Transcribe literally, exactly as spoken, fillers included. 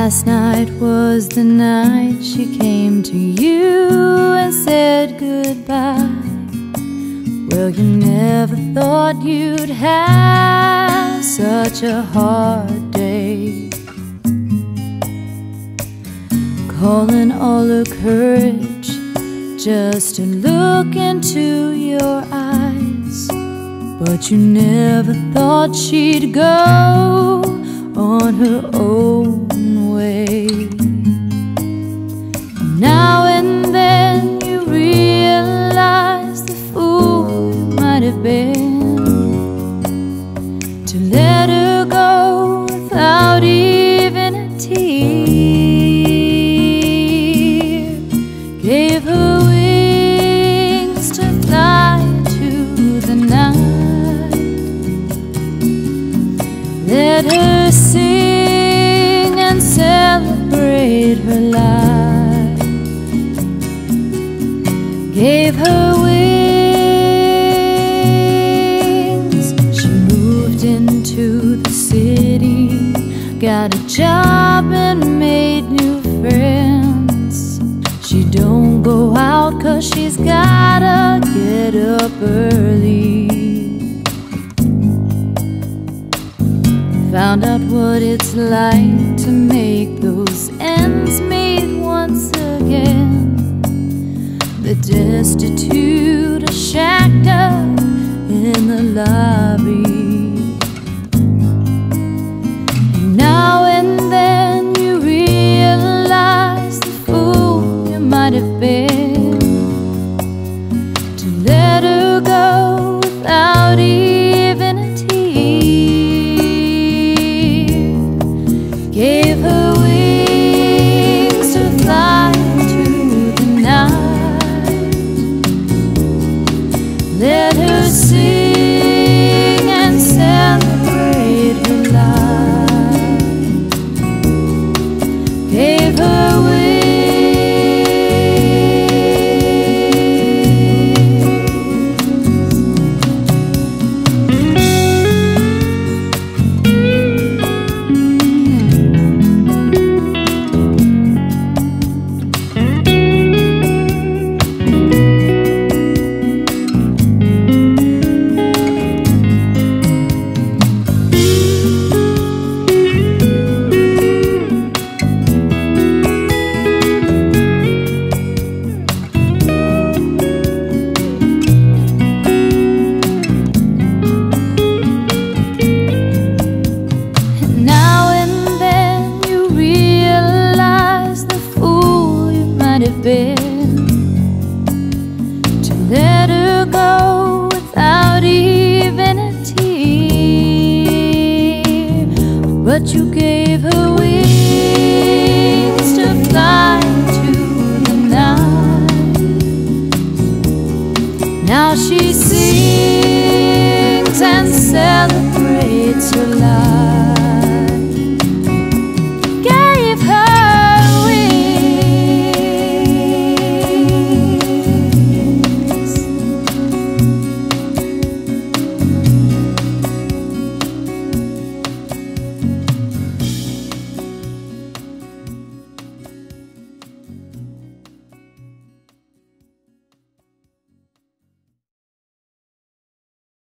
Last night was the night she came to you and said goodbye. Well, you never thought you'd have such a hard day, calling all her courage just to look into your eyes. But you never thought she'd go on her own way. Now and then you realize the fool you might have been to let her go without even a tear. Gave her wings to fly to the night, let her sing and celebrate her life. Gave her wings. She moved into the city, got a job and made new friends. She don't go out 'cause she's gotta get up early. Found out what it's like to make those ends meet once again. The destitute are shacked up in the lobby. And now and then you realize the fool you might have been to let her go without even a tear. Gave her wings to fly to the night, let her sing and celebrate her life. Gave her wings. Been to let her go without even a tear. But you gave her wings to fly to the night. Now she sings and celebrates her life.